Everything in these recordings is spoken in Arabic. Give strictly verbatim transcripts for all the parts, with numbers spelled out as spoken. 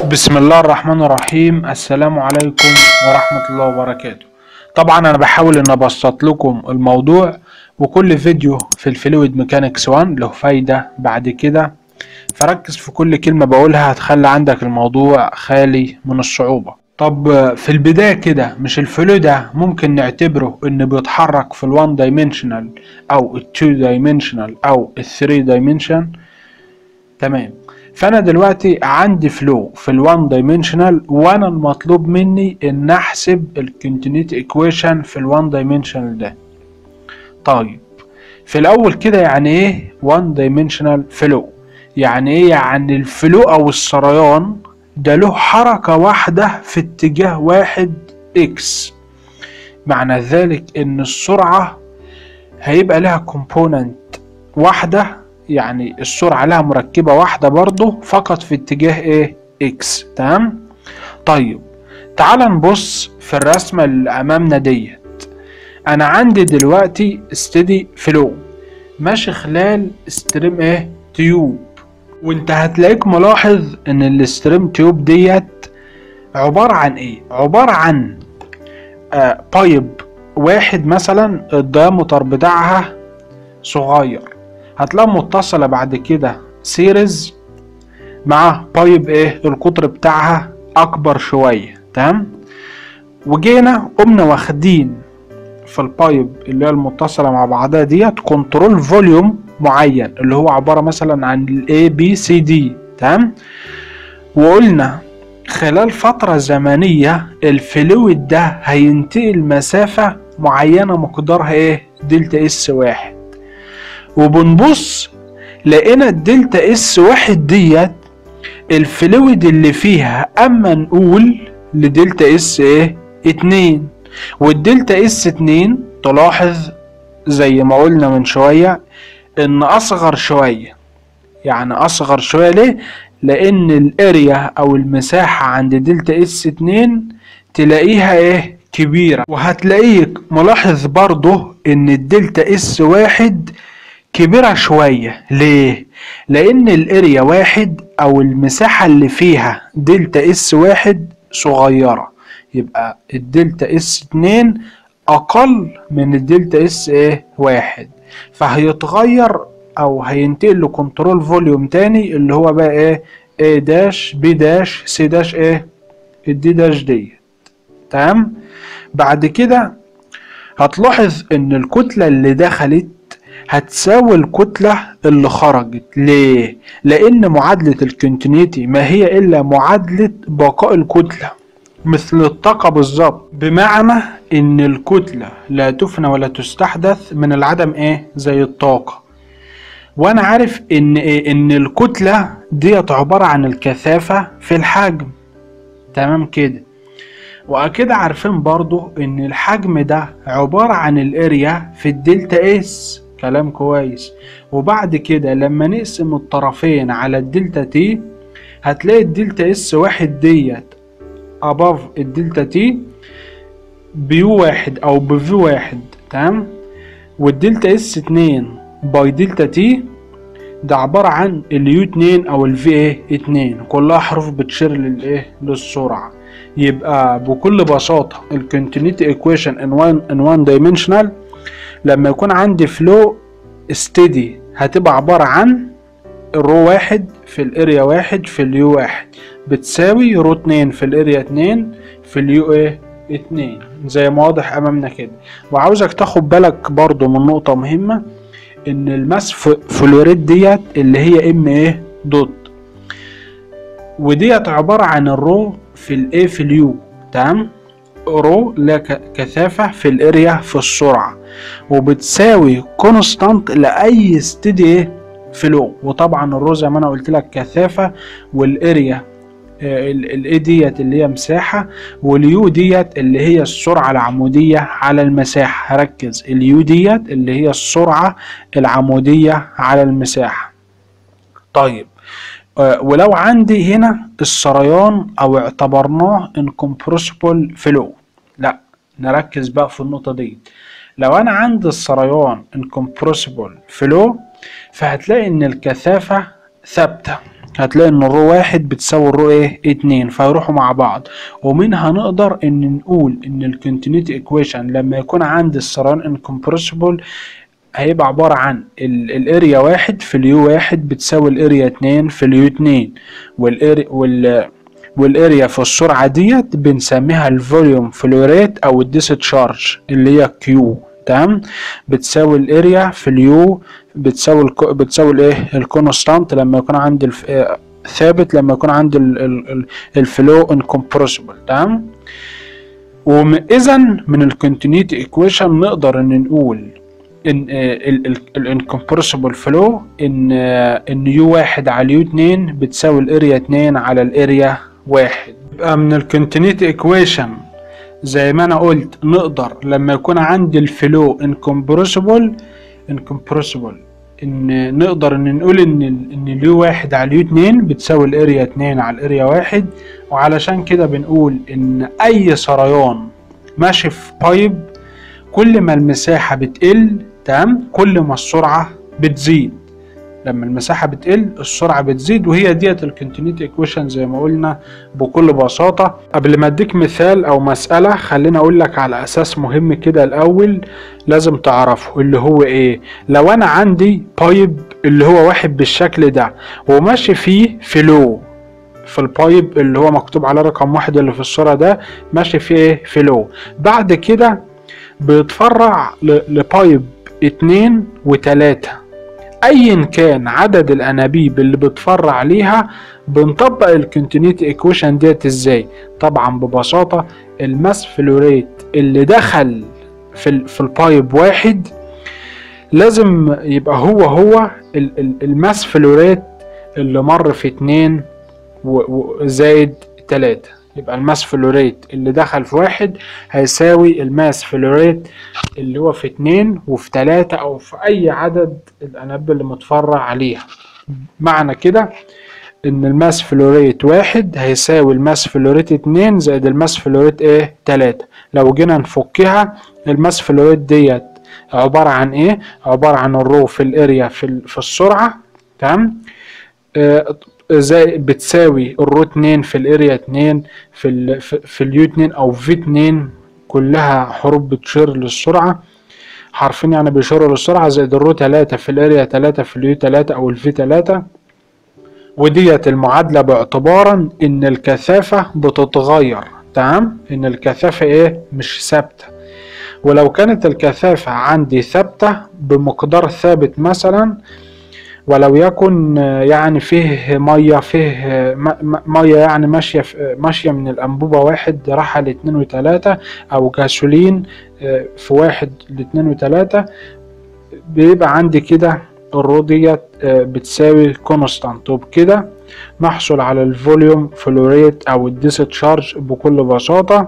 بسم الله الرحمن الرحيم. السلام عليكم ورحمة الله وبركاته. طبعا انا بحاول ان ابسط لكم الموضوع، وكل فيديو في الفلويد ميكانكس واحد له فايدة بعد كده، فركز في كل كلمة بقولها هتخلي عندك الموضوع خالي من الصعوبة. طب في البداية كده، مش الفلويد ده ممكن نعتبره ان بيتحرك في الوان دايمنشنال او التو دايمنشنال او الثري دايمنشن؟ تمام. فانا دلوقتي عندي فلو في الوان دايمنشنال، وانا المطلوب مني ان احسب الكونتينيوتي ايكويشن في الوان دايمنشنال ده. طيب في الاول كده، يعني ايه وان دايمنشنال فلو؟ يعني ايه؟ يعني الفلو او السريان ده له حركة واحدة في اتجاه واحد اكس. معنى ذلك ان السرعة هيبقى لها كومبوننت واحدة، يعني السرعة لها مركبة واحدة برضو فقط في اتجاه ايه؟ اكس. تمام. طيب تعال نبص في الرسمة اللي امامنا ديت. انا عندي دلوقتي ستيدي فلو ماشي خلال ستريم ايه؟ تيوب. وانت هتلاقيك ملاحظ ان الستريم تيوب ديت عبارة عن ايه؟ عبارة عن آه بايب واحد مثلا الديامتر بتاعها صغير، هتلاقيها متصلة بعد كده سيريز مع بايب ايه؟ القطر بتاعها اكبر شوية. تمام. وجينا قمنا واخدين في البايب اللي هي المتصلة مع بعضها ديت كنترول فوليوم معين، اللي هو عبارة مثلا عن الاي بي سي دي. تمام. وقلنا خلال فترة زمنية الفلويد ده هينتقل مسافة معينة مقدارها ايه؟ دلتا اس واحد. وبنبص لقينا الدلتا اس واحد ديت الفلويد اللي فيها اما نقول لدلتا اس ايه؟ اتنين. والدلتا اس اتنين تلاحظ زي ما قلنا من شوية ان اصغر شوية. يعني اصغر شوية ليه؟ لان الاريا او المساحة عند دلتا اس اتنين تلاقيها ايه؟ كبيرة. وهتلاقيك ملاحظ برضه ان الدلتا اس واحد كبيرة شوية. ليه؟ لان الاريا واحد او المساحة اللي فيها دلتا اس واحد صغيرة، يبقى الدلتا اس اتنين اقل من الدلتا اس ايه؟ واحد. فهيتغير او هينتقل لكنترول فوليوم تاني اللي هو بقى ايه؟ A داش B داش C داش ايه؟ الدي داش دي. تمام. بعد كده هتلاحظ ان الكتلة اللي دخلت هتساوي الكتلة اللي خرجت. ليه؟ لان معادلة الكونتينيوتي ما هي الا معادلة بقاء الكتلة، مثل الطاقة بالظبط. بمعنى ان الكتلة لا تفنى ولا تستحدث من العدم ايه؟ زي الطاقة. وانا عارف ان ايه؟ ان الكتلة ديت عبارة عن الكثافة في الحجم. تمام كده. واكيد عارفين برضو ان الحجم ده عبارة عن الاريا في الدلتا اس. كلام كويس. وبعد كده لما نقسم الطرفين على الدلتا تي هتلاقي الدلتا اس واحد ديت above الدلتا تي بيو واحد او بفي واحد. تمام. والدلتا اس اتنين باي دلتا تي ده عبارة عن اليو اتنين او الفي ايه اتنين، كلها حروف بتشير للايه؟ للسرعة. يبقى بكل بساطة الكونتينيوتي ايكويشن ان وان ان وان دايمنشنال لما يكون عندي فلو ستيدي هتبقى عبارة عن الرو واحد في الاريا واحد في اليو واحد بتساوي رو اتنين في الاريا اتنين في اليو ايه؟ اتنين، زي ما واضح امامنا كده. وعاوزك تاخد بالك برضو من نقطة مهمة، ان الماس فلوريد ديت اللي هي ام ايه؟ دوت، وديت عبارة عن الرو في الايه؟ في اليو. تمام. رو لا كثافة في الاريا في السرعة، وبتساوي كونستانت لاي ستيدي فلو. وطبعا الرو زي ما انا قلت لك كثافة، والاريا الاي ديت اللي هي مساحة، واليو ديت اللي هي السرعة العمودية على المساحة. ركز، اليو ديت اللي هي السرعة العمودية على المساحة. طيب ولو عندي هنا السريان او اعتبرناه incompressible flow، لا نركز بقى في النقطة دي. لو انا عندي السريان incompressible flow فهتلاقي ان الكثافة ثابتة. هتلاقي ان الرو واحد بتساوي الرو ايه اتنين، فيروحوا مع بعض. ومنها نقدر ان نقول ان الكونتينيوتي ايكويشن لما يكون عندي السريان انكمبرسبل هيبقى عبارة عن الاريا واحد في اليو واحد بتساوي الاريا اتنين في اليو اتنين، والاريا وال والاريا في السرعة ديت بنسميها الفوليوم فلو ريت او الديسشارج اللي هي كيو، تمام، بتساوي الاريا في اليو بتساوي الك... بتساوي الايه الكونستانت لما يكون عندي الف... ثابت لما يكون عندي ال... ال... الفلو انكمبرسبل، تمام. واذا من الكونتينيوتي ايكويشن نقدر ان نقول ان الانكمبرسبل فلو ان ان يو واحد على يو اتنين بتساوي الاريا اتنين على الاريا واحد. يبقى من الكونتينيوتي ايكويشن زي ما انا قلت نقدر لما يكون عندي الفلو انكمبرسبل انكمبرسبل ان نقدر ان نقول ان ان اليو واحد على اليو اتنين بتساوي الاريا اتنين على الاريا واحد. وعلشان كده بنقول ان اي سريان ماشي في بايب كل ما المساحة بتقل، تمام، كل ما السرعة بتزيد. لما المساحة بتقل السرعة بتزيد، وهي ديت الكونتينيوتي ايكويشن زي ما قلنا بكل بساطة. قبل ما اديك مثال او مسألة خليني اقول لك على اساس مهم كده الاول لازم تعرفه، اللي هو ايه؟ لو انا عندي بايب اللي هو واحد بالشكل ده وماشي فيه فلو في البايب اللي هو مكتوب على رقم واحد اللي في الصورة ده ماشي فيه ايه؟ فلو. بعد كده بيتفرع لبايب اتنين وتلاتة، ايا كان عدد الانابيب اللي بتفرع ليها بنطبق الكونتينيوتي ايكويشن ديت ازاي؟ طبعا ببساطة الماس فلو ريت اللي دخل في في البايب واحد لازم يبقى هو هو الماس فلو ريت اللي مر في اتنين وزائد تلاتة. يبقى الماس فلو ريت اللي دخل في واحد هيساوي الماس فلو ريت اللي هو في اتنين وفي تلاتة او في اي عدد الانابيب اللي متفرع عليها. معنى كده ان الماس فلو ريت واحد هيساوي الماس فلو ريت اتنين زائد الماس فلو ريت ايه تلاتة. لو جينا نفكها الماس فلو ريت ديت عبارة عن ايه؟ عبارة عن الرو في الاريا في, في السرعة، تمام، آه زي بتساوي الرو اتنين في الاريا اتنين في ال في, في اليو اتنين او في اتنين، كلها حروف بتشير للسرعة، حرفين يعني بيشيروا للسرعة، زائد الرو تلاتة في الاريا تلاتة في اليو تلاتة او الفي تلاتة. وديت المعادلة باعتبارا ان الكثافة بتتغير، تمام، ان الكثافة ايه مش ثابتة. ولو كانت الكثافة عندي ثابتة بمقدار ثابت مثلا، ولو يكن يعني فيه ميه فيه ميه يعني ماشيه ماشيه من الانبوبه واحد راحه لاتنين وتلاته، او جاسولين في واحد لاتنين وتلاته، بيبقى عندي كده الرو ديت بتساوي كونستانت. وبكده نحصل على الفوليوم فلو ريت او الديسشارج بكل بساطه.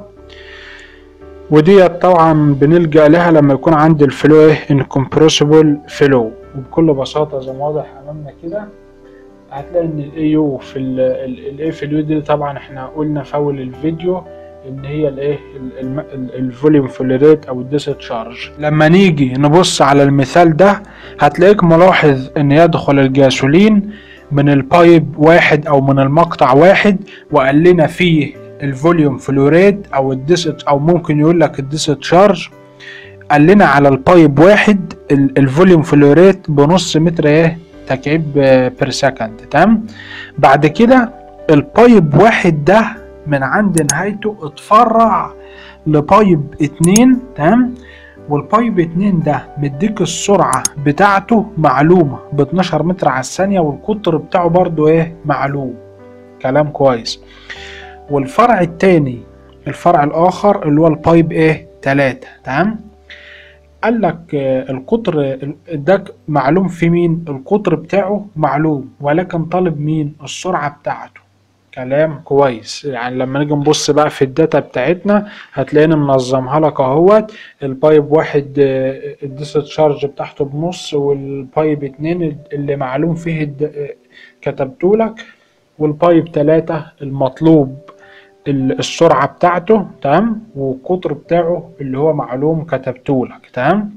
وديت طبعا بنلجأ لها لما يكون عندي الفلو ايه انكمبرسبل فلو. وبكل بساطة زي ما واضح امامنا كده هتلاقي ان الاي يو في الاي في اليو دي طبعا احنا قلنا في اول الفيديو ان هي الايه الفوليوم فلو ريت او الديسشارج. لما نيجي نبص على المثال ده هتلاقيك ملاحظ ان يدخل الجاسولين من البايب واحد او من المقطع واحد، وقال لنا فيه الفوليوم فلو ريت او الديست او ممكن يقول لك الديسشارج. قال لنا على البايب واحد الفوليوم فلو ريت بنص متر ايه تكعيب بير سكند، تمام. بعد كده البايب واحد ده من عند نهايته اتفرع لبايب اتنين، تمام، والبايب اتنين ده مديك السرعة بتاعته معلومة ب اتناشر متر على الثانية، والقطر بتاعه برضو ايه معلوم، كلام كويس. والفرع التاني الفرع الاخر اللي هو البايب ايه تلاتة، تمام، قال لك القطر ده معلوم في مين؟ القطر بتاعه معلوم، ولكن طالب مين؟ السرعة بتاعته، كلام كويس. يعني لما نيجي نبص بقى في الداتا بتاعتنا هتلاقينا منظمها لك اهوت. البايب واحد الديسشارج بتاعته بنص، والبايب اتنين اللي معلوم فيه كتبته لك، والبايب تلاتة المطلوب السرعة بتاعته، تمام، والقطر بتاعه اللي هو معلوم كتبته لك، تمام.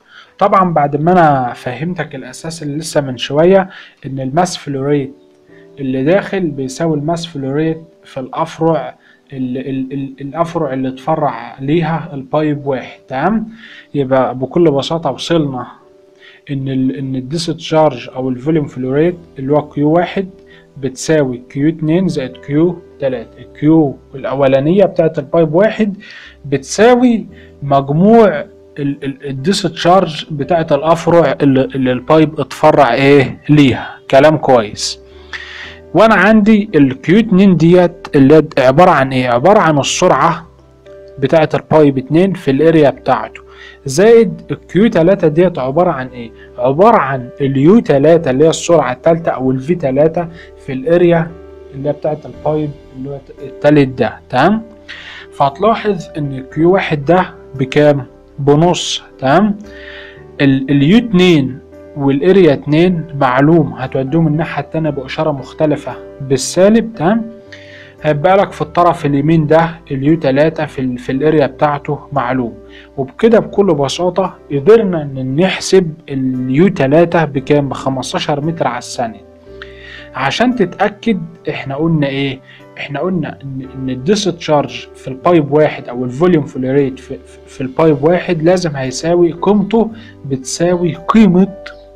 طبعا بعد ما انا فهمتك الاساس اللي لسه من شوية ان الماس فلو ريت اللي داخل بيساوي الماس فلو ريت في الافرع ال ال ال الافرع اللي اتفرع ليها البايب واحد. تمام. يبقى بكل بساطة وصلنا ان ال ان الديسشارج او الفوليوم فلو ريت اللي هو كيو واحد بتساوي كيو اتنين زائد كيو تلاتة. الكيو الاولانية بتاعت البايب واحد بتساوي مجموع الديسشارج بتاعت الافرع اللي, اللي البايب اتفرع ايه ليها. كلام كويس. وانا عندي الكيو اتنين ديت اللي عبارة عن ايه؟ عبارة عن السرعة بتاعت البايب اتنين في الاريا بتاعته، زائد الكيو تلاتة ديت عبارة عن ايه؟ عبارة عن اليو تلاتة اللي هي السرعة التالتة او الفي تلاتة في الاريا اللي هي بتاعت البايب اللي هو التالت ده. تمام. فهتلاحظ ان الكيو واحد ده بكام؟ بنص. تمام. اليو اتنين والاريا اتنين معلوم، هتوديهم الناحية التانية بإشارة مختلفة بالسالب. تمام. هيبقى لك في الطرف اليمين ده اليو تلاتة في, ال في الاريا بتاعته معلوم. وبكده بكل بساطة قدرنا ان نحسب اليو تلاتة بكام؟ بخمستاشر متر على الثانية. عشان تتأكد احنا قلنا ايه؟ احنا قلنا ان, إن الديسشارج في البايب واحد او الفوليوم فلو ريت في, في البايب واحد لازم هيساوي قيمته بتساوي قيمة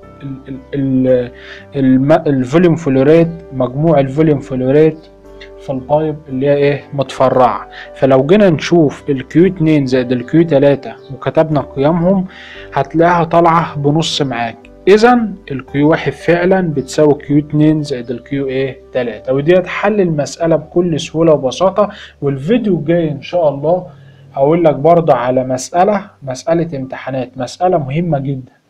الفوليوم فلو ريت مجموع الفوليوم فلو ريت في البايب اللي هي ايه؟ متفرعة. فلو جينا نشوف الكيو اتنين زائد الكيو تلاتة وكتبنا قيمهم هتلاقيها طالعة بنص معاك. اذا الكيو واحد فعلا بتساوي كيو اتنين زائد الكيو ايه تلاتة. ودي حل المسألة بكل سهولة وبساطة. والفيديو الجاي ان شاء الله هقول لك برضه على مسألة مسألة امتحانات، مسألة مهمة جدا.